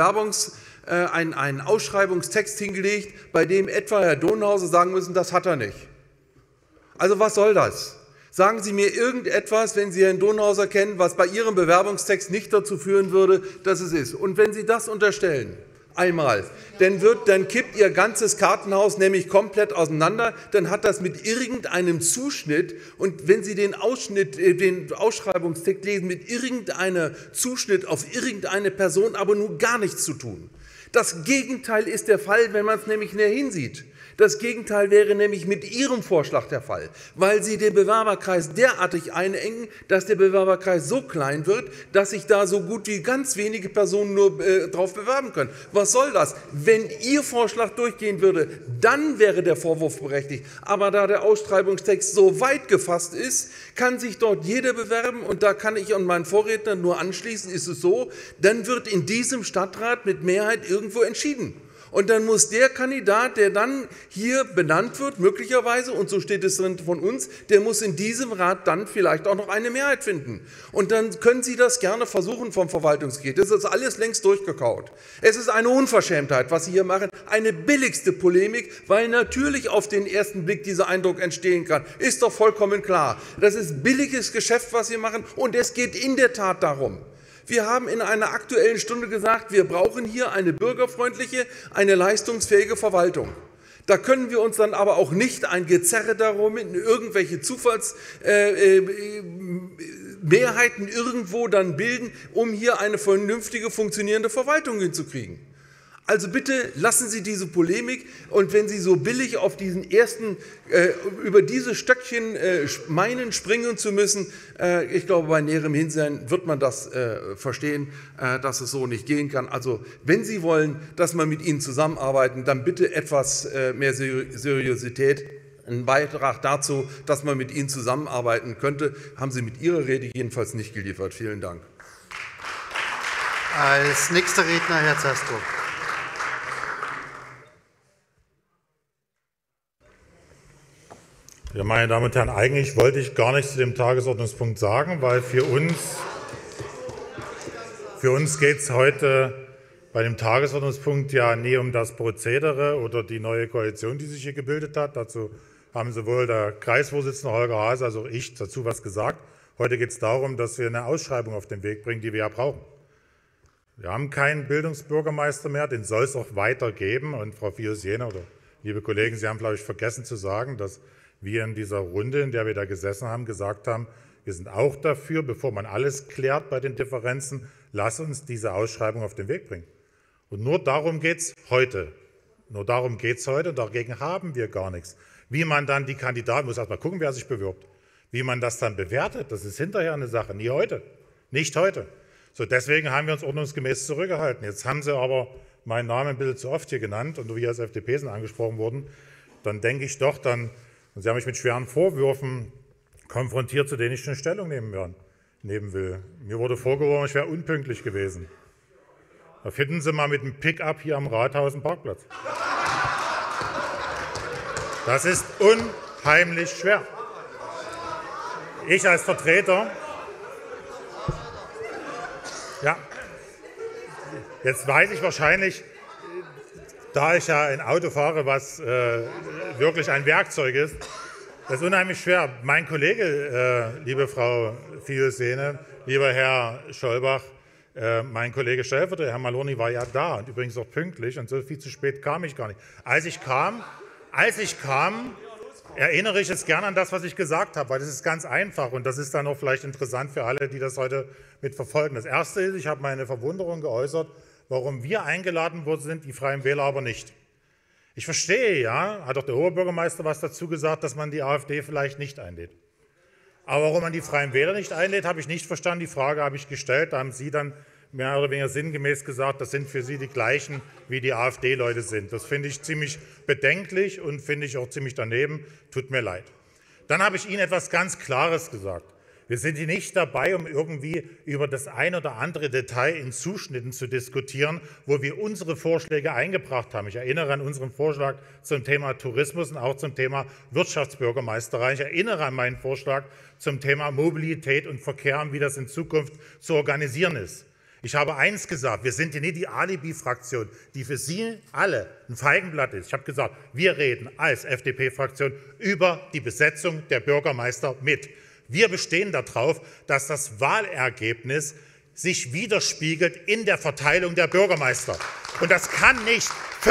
Ausschreibungstext hingelegt, bei dem etwa Herr Donhauser sagen müssen, das hat er nicht. Also was soll das? Sagen Sie mir irgendetwas, wenn Sie Herrn Donhauser kennen, was bei Ihrem Bewerbungstext nicht dazu führen würde, dass es ist. Und wenn Sie das unterstellen, einmal, dann kippt Ihr ganzes Kartenhaus nämlich komplett auseinander, dann hat das mit irgendeinem Zuschnitt, und wenn Sie den Ausschreibungstext lesen, mit irgendeinem Zuschnitt auf irgendeine Person aber nun gar nichts zu tun. Das Gegenteil ist der Fall, wenn man es nämlich näher hinsieht. Das Gegenteil wäre nämlich mit Ihrem Vorschlag der Fall, weil Sie den Bewerberkreis derartig einengen, dass der Bewerberkreis so klein wird, dass sich da so gut wie ganz wenige Personen nur drauf bewerben können. Was soll das? Wenn Ihr Vorschlag durchgehen würde, dann wäre der Vorwurf berechtigt. Aber da der Ausschreibungstext so weit gefasst ist, kann sich dort jeder bewerben, und da kann ich an meinen Vorredner nur anschließen, ist es so, dann wird in diesem Stadtrat mit Mehrheit irgendwo entschieden. Und dann muss der Kandidat, der dann hier benannt wird, möglicherweise, und so steht es drin von uns, der muss in diesem Rat dann vielleicht auch noch eine Mehrheit finden. Und dann können Sie das gerne versuchen vom Verwaltungsgericht. Das ist alles längst durchgekaut. Es ist eine Unverschämtheit, was Sie hier machen, eine billigste Polemik, weil natürlich auf den ersten Blick dieser Eindruck entstehen kann. Ist doch vollkommen klar. Das ist billiges Geschäft, was Sie machen, und es geht in der Tat darum. Wir haben in einer Aktuellen Stunde gesagt, wir brauchen hier eine bürgerfreundliche, eine leistungsfähige Verwaltung. Da können wir uns dann aber auch nicht ein Gezerre darum, in irgendwelche Zufallsmehrheiten irgendwo dann bilden, um hier eine vernünftige, funktionierende Verwaltung hinzukriegen. Also bitte lassen Sie diese Polemik, und wenn Sie so billig auf diesen ersten, über diese Stöckchen meinen, springen zu müssen, ich glaube, bei näherem Hinsehen wird man das verstehen, dass es so nicht gehen kann. Also wenn Sie wollen, dass man mit Ihnen zusammenarbeiten, dann bitte etwas mehr Seriosität. Ein Beitrag dazu, dass man mit Ihnen zusammenarbeiten könnte, haben Sie mit Ihrer Rede jedenfalls nicht geliefert. Vielen Dank. Als nächster Redner Herr Zastrow. Ja, meine Damen und Herren, eigentlich wollte ich gar nichts zu dem Tagesordnungspunkt sagen, weil für uns geht es heute bei dem Tagesordnungspunkt ja nie um das Prozedere oder die neue Koalition, die sich hier gebildet hat. Dazu haben sowohl der Kreisvorsitzende Holger Haase als auch ich dazu was gesagt. Heute geht es darum, dass wir eine Ausschreibung auf den Weg bringen, die wir ja brauchen. Wir haben keinen Bildungsbürgermeister mehr, den soll es auch weiter geben. Und Frau Fius-Jene oder liebe Kollegen, Sie haben, glaube ich, vergessen zu sagen, dass wir in dieser Runde, in der wir da gesessen haben, gesagt haben, wir sind auch dafür, bevor man alles klärt bei den Differenzen, lass uns diese Ausschreibung auf den Weg bringen. Und nur darum geht es heute. Nur darum geht es heute, dagegen haben wir gar nichts. Wie man dann die Kandidaten, muss erst mal gucken, wer sich bewirbt, wie man das dann bewertet, das ist hinterher eine Sache, nie heute, nicht heute. So, deswegen haben wir uns ordnungsgemäß zurückgehalten. Jetzt haben Sie aber meinen Namen ein bisschen zu oft hier genannt, und wir als FDP sind angesprochen worden, dann denke ich doch, und Sie haben mich mit schweren Vorwürfen konfrontiert, zu denen ich eine Stellung nehmen will. Mir wurde vorgeworfen, ich wäre unpünktlich gewesen. Da finden Sie mal mit dem Pick-up hier am Rathaus einen Parkplatz. Das ist unheimlich schwer. Ich als Vertreter, ja, jetzt weiß ich wahrscheinlich, da ich ja ein Auto fahre, was wirklich ein Werkzeug ist, das ist unheimlich schwer. Mein Kollege, liebe Frau Fius-Jene, lieber Herr Scholbach, Mein Kollege Stellvertreter, Herr Maloney, war ja da und übrigens auch pünktlich, und so viel zu spät kam ich gar nicht. Als ich kam, erinnere ich jetzt gerne an das, was ich gesagt habe, weil das ist ganz einfach und das ist dann auch vielleicht interessant für alle, die das heute mitverfolgen. Das Erste ist, ich habe meine Verwunderung geäußert, warum wir eingeladen worden sind, die Freien Wähler aber nicht. Ich verstehe ja, hat auch der Oberbürgermeister was dazu gesagt, dass man die AfD vielleicht nicht einlädt. Aber warum man die Freien Wähler nicht einlädt, habe ich nicht verstanden. Die Frage habe ich gestellt. Da haben Sie dann mehr oder weniger sinngemäß gesagt, das sind für Sie die gleichen, wie die AfD-Leute sind. Das finde ich ziemlich bedenklich und finde ich auch ziemlich daneben. Tut mir leid. Dann habe ich Ihnen etwas ganz Klares gesagt. Wir sind hier nicht dabei, um irgendwie über das ein oder andere Detail in Zuschnitten zu diskutieren, wo wir unsere Vorschläge eingebracht haben. Ich erinnere an unseren Vorschlag zum Thema Tourismus und auch zum Thema Wirtschaftsbürgermeisterei. Ich erinnere an meinen Vorschlag zum Thema Mobilität und Verkehr und wie das in Zukunft zu organisieren ist. Ich habe eins gesagt, wir sind hier nicht die Alibi-Fraktion, die für Sie alle ein Feigenblatt ist. Ich habe gesagt, wir reden als FDP-Fraktion über die Besetzung der Bürgermeister mit. Wir bestehen darauf, dass das Wahlergebnis sich widerspiegelt in der Verteilung der Bürgermeister. Und das kann nicht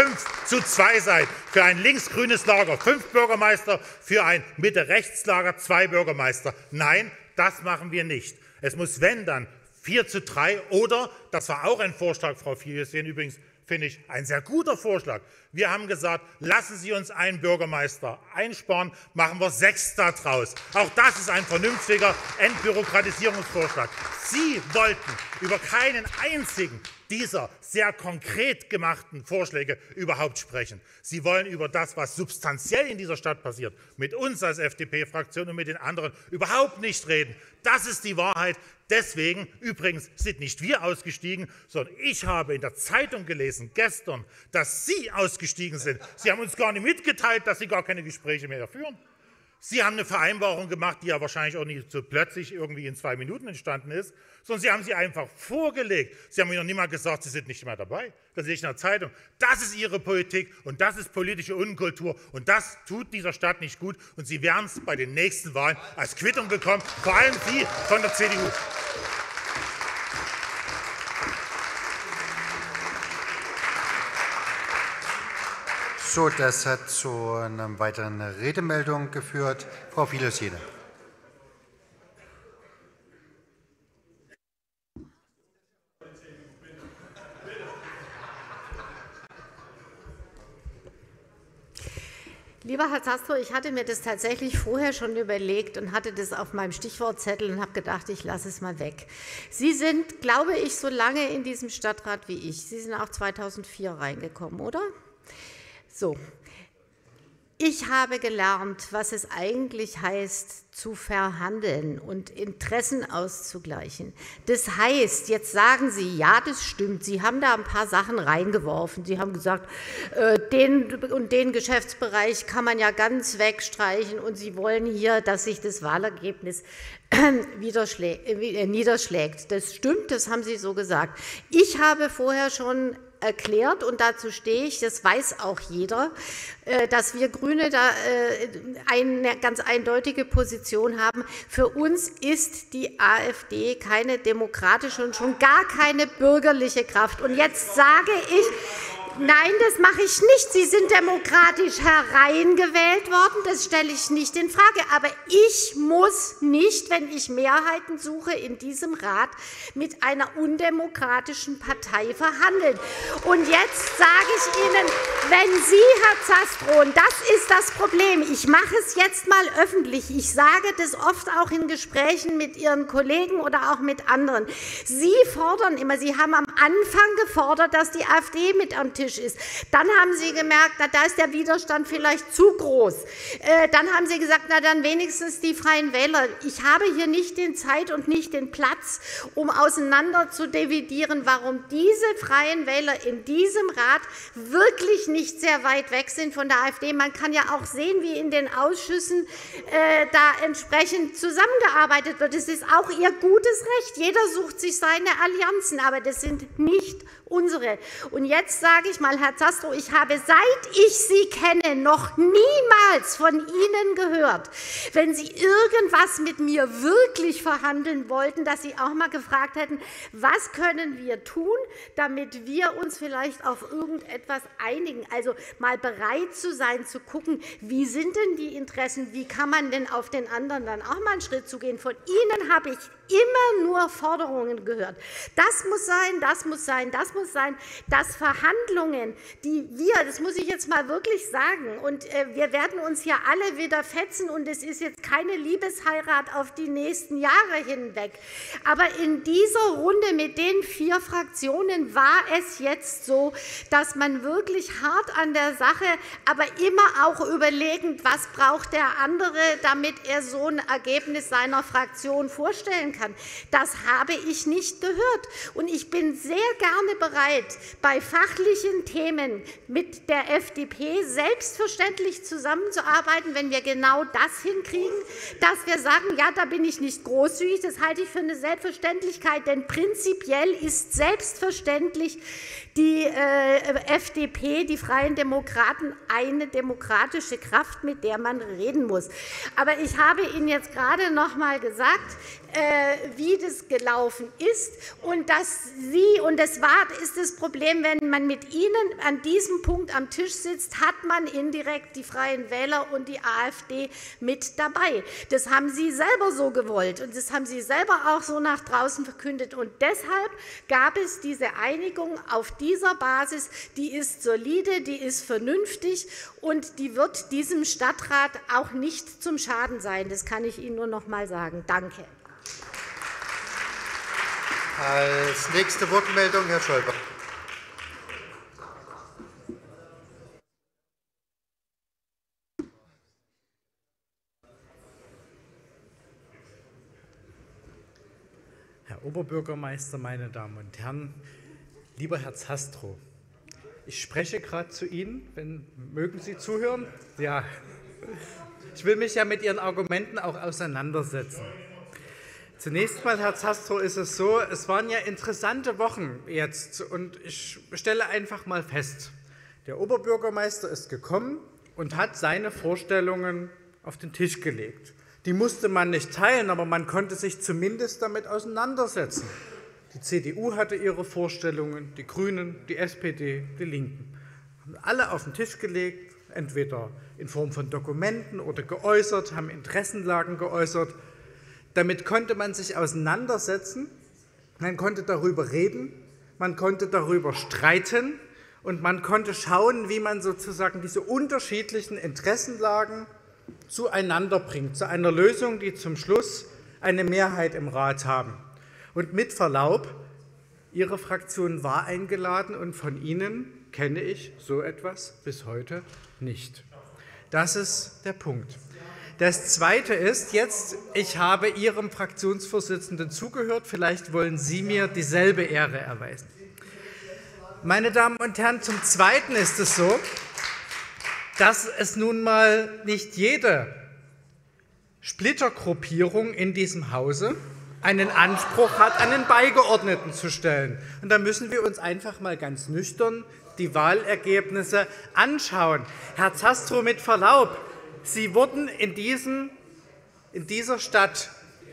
5:2 sein für ein linksgrünes Lager, 5 Bürgermeister, für ein Mitte-rechts-Lager 2 Bürgermeister. Nein, das machen wir nicht. Es muss, wenn, dann 4:3 oder, das war auch ein Vorschlag, Frau Fiesien, übrigens finde ich ein sehr guter Vorschlag. Wir haben gesagt, lassen Sie uns einen Bürgermeister einsparen, machen wir 6 daraus. Auch das ist ein vernünftiger Entbürokratisierungsvorschlag. Sie wollten über keinen einzigen dieser sehr konkret gemachten Vorschläge überhaupt sprechen. Sie wollen über das, was substanziell in dieser Stadt passiert, mit uns als FDP-Fraktion und mit den anderen überhaupt nicht reden. Das ist die Wahrheit. Deswegen, übrigens, sind nicht wir ausgestiegen, sondern ich habe in der Zeitung gelesen, gestern, dass Sie ausgestiegen sind. Sie haben uns gar nicht mitgeteilt, dass Sie gar keine Gespräche mehr führen. Sie haben eine Vereinbarung gemacht, die ja wahrscheinlich auch nicht so plötzlich irgendwie in 2 Minuten entstanden ist, sondern Sie haben sie einfach vorgelegt. Sie haben mir noch niemand gesagt, Sie sind nicht mehr dabei. Das sehe ich in der Zeitung. Das ist Ihre Politik und das ist politische Unkultur und das tut dieser Stadt nicht gut und Sie werden es bei den nächsten Wahlen als Quittung bekommen, vor allem Sie von der CDU. So, das hat zu einer weiteren Redemeldung geführt. Frau Fiesien. Lieber Herr Zastrow, ich hatte mir das tatsächlich vorher schon überlegt und hatte das auf meinem Stichwortzettel und habe gedacht, ich lasse es mal weg. Sie sind, glaube ich, so lange in diesem Stadtrat wie ich. Sie sind auch 2004 reingekommen, oder? So, ich habe gelernt, was es eigentlich heißt, zu verhandeln und Interessen auszugleichen. Das heißt, jetzt sagen Sie, ja, das stimmt, Sie haben da ein paar Sachen reingeworfen. Sie haben gesagt, den und den Geschäftsbereich kann man ja ganz wegstreichen und Sie wollen hier, dass sich das Wahlergebnis niederschlägt. Das stimmt, das haben Sie so gesagt. Ich habe vorher schon erklärt, und dazu stehe ich, das weiß auch jeder, dass wir Grüne da eine ganz eindeutige Position haben. Für uns ist die AfD keine demokratische und schon gar keine bürgerliche Kraft. Und jetzt sage ich, nein, das mache ich nicht. Sie sind demokratisch hereingewählt worden, das stelle ich nicht in Frage. Aber ich muss nicht, wenn ich Mehrheiten suche in diesem Rat, mit einer undemokratischen Partei verhandeln. Und jetzt sage ich Ihnen, wenn Sie, Herr Zastrow, und das ist das Problem, ich mache es jetzt mal öffentlich, ich sage das oft auch in Gesprächen mit Ihren Kollegen oder auch mit anderen, Sie fordern immer, Sie haben am Anfang gefordert, dass die AfD mit am Tisch ist. Dann haben Sie gemerkt, na, da ist der Widerstand vielleicht zu groß. Dann haben Sie gesagt, na dann wenigstens die Freien Wähler. Ich habe hier nicht den Zeit und nicht den Platz, um auseinander zu dividieren, warum diese Freien Wähler in diesem Rat wirklich nicht sehr weit weg sind von der AfD. Man kann ja auch sehen, wie in den Ausschüssen da entsprechend zusammengearbeitet wird. Es ist auch Ihr gutes Recht. Jeder sucht sich seine Allianzen, aber das sind nicht unsere. Und jetzt sage ich mal, Herr Zastrow, ich habe, seit ich Sie kenne, noch niemals jemals von Ihnen gehört, wenn Sie irgendwas mit mir wirklich verhandeln wollten, dass Sie auch mal gefragt hätten, was können wir tun, damit wir uns vielleicht auf irgendetwas einigen? Also mal bereit zu sein, zu gucken, wie sind denn die Interessen, wie kann man denn auf den anderen dann auch mal einen Schritt zugehen. Von Ihnen habe ich immer nur Forderungen gehört. Das muss sein, das muss sein, das muss sein, dass Verhandlungen, die wir, das muss ich jetzt mal wirklich sagen, und wir werden uns hier alle wieder fetzen und es ist jetzt keine Liebesheirat auf die nächsten Jahre hinweg. Aber in dieser Runde mit den 4 Fraktionen war es jetzt so, dass man wirklich hart an der Sache, aber immer auch überlegend, was braucht der andere, damit er so ein Ergebnis seiner Fraktion vorstellen kann. Das habe ich nicht gehört. Und ich bin sehr gerne bereit, bei fachlichen Themen mit der FDP selbstverständlich zusammenzuarbeiten, wenn wir genau das hinkriegen, dass wir sagen, ja, da bin ich nicht großzügig, das halte ich für eine Selbstverständlichkeit, denn prinzipiell ist selbstverständlich die FDP, die Freien Demokraten, eine demokratische Kraft, mit der man reden muss. Aber ich habe Ihnen jetzt gerade noch mal gesagt, wie das gelaufen ist und dass Sie, und das ist das Problem, wenn man mit Ihnen an diesem Punkt am Tisch sitzt, hat man indirekt die Freien Wähler und die AfD mit dabei. Das haben Sie selber so gewollt und das haben Sie selber auch so nach draußen verkündet und deshalb gab es diese Einigung auf dieser Basis, die ist solide, die ist vernünftig und die wird diesem Stadtrat auch nicht zum Schaden sein. Das kann ich Ihnen nur noch mal sagen. Danke. Als nächste Wortmeldung Herr Schäuble. Herr Oberbürgermeister, meine Damen und Herren, lieber Herr Zastrow, ich spreche gerade zu Ihnen, mögen Sie zuhören? Ja, ich will mich ja mit Ihren Argumenten auch auseinandersetzen. Zunächst mal, Herr Zastrow, ist es so, es waren ja interessante Wochen jetzt und ich stelle einfach mal fest, der Oberbürgermeister ist gekommen und hat seine Vorstellungen auf den Tisch gelegt. Die musste man nicht teilen, aber man konnte sich zumindest damit auseinandersetzen. Die CDU hatte ihre Vorstellungen, die Grünen, die SPD, die Linken. Haben alle auf den Tisch gelegt, entweder in Form von Dokumenten oder geäußert, haben Interessenlagen geäußert. Damit konnte man sich auseinandersetzen, man konnte darüber reden, man konnte darüber streiten und man konnte schauen, wie man sozusagen diese unterschiedlichen Interessenlagen zueinander bringt, zu einer Lösung, die zum Schluss eine Mehrheit im Rat haben. Und mit Verlaub, Ihre Fraktion war eingeladen und von Ihnen kenne ich so etwas bis heute nicht. Das ist der Punkt. Das Zweite ist jetzt, ich habe Ihrem Fraktionsvorsitzenden zugehört, vielleicht wollen Sie mir dieselbe Ehre erweisen. Meine Damen und Herren, zum Zweiten ist es so, dass es nun mal nicht jede Splittergruppierung in diesem Hause einen Anspruch hat, einen Beigeordneten zu stellen. Und da müssen wir uns einfach mal ganz nüchtern die Wahlergebnisse anschauen. Herr Zastrow, mit Verlaub, Sie wurden in dieser Stadt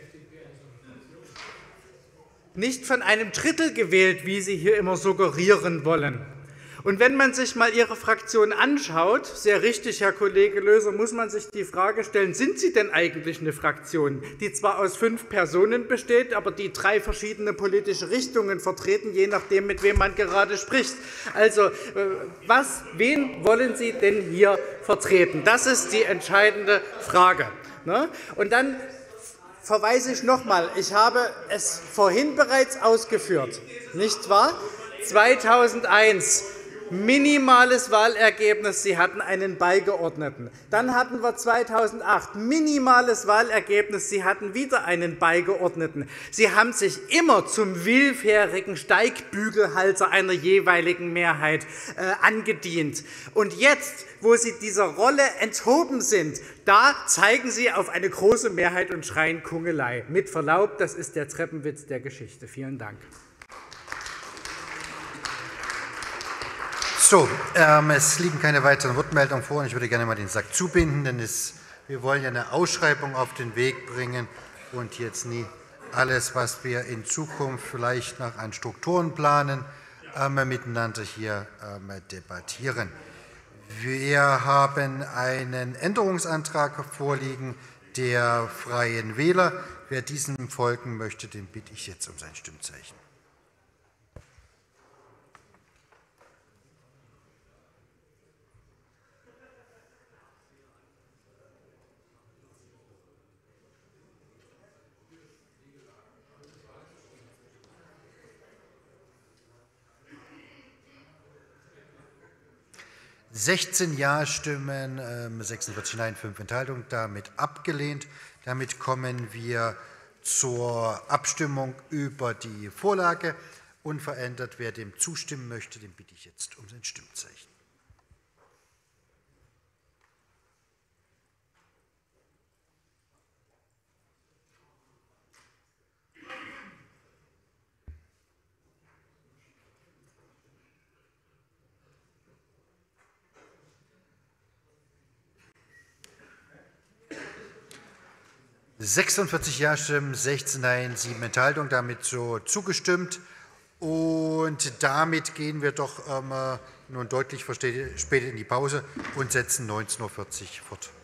nicht von einem Drittel gewählt, wie Sie hier immer suggerieren wollen. Und wenn man sich mal Ihre Fraktion anschaut, sehr richtig, Herr Kollege Löser, muss man sich die Frage stellen, sind Sie denn eigentlich eine Fraktion, die zwar aus 5 Personen besteht, aber die 3 verschiedene politische Richtungen vertreten, je nachdem, mit wem man gerade spricht. Also, wen wollen Sie denn hier vertreten? Das ist die entscheidende Frage. Und dann verweise ich noch einmal, ich habe es vorhin bereits ausgeführt, nicht wahr? 2001 minimales Wahlergebnis, Sie hatten einen Beigeordneten. Dann hatten wir 2008 minimales Wahlergebnis, Sie hatten wieder einen Beigeordneten. Sie haben sich immer zum willfährigen Steigbügelhalter einer jeweiligen Mehrheit angedient. Und jetzt, wo Sie dieser Rolle enthoben sind, da zeigen Sie auf eine große Mehrheit und schreien Kungelei. Mit Verlaub, das ist der Treppenwitz der Geschichte. Vielen Dank. So, es liegen keine weiteren Wortmeldungen vor. Ich würde gerne mal den Sack zubinden, denn wir wollen ja eine Ausschreibung auf den Weg bringen und jetzt nie alles, was wir in Zukunft vielleicht nach an Strukturen planen, miteinander hier debattieren. Wir haben einen Änderungsantrag vorliegen der Freien Wähler. Wer diesem folgen möchte, den bitte ich jetzt um sein Stimmzeichen. (16 Ja-Stimmen, 46 Nein, 5 Enthaltungen), damit abgelehnt. Damit kommen wir zur Abstimmung über die Vorlage. Unverändert, wer dem zustimmen möchte, den bitte ich jetzt um sein Stimmzeichen. (46 Ja-Stimmen, 16 Nein, 7 Enthaltungen), damit so zugestimmt. Und damit gehen wir doch nun deutlich verspätet in die Pause und setzen 19:40 Uhr fort.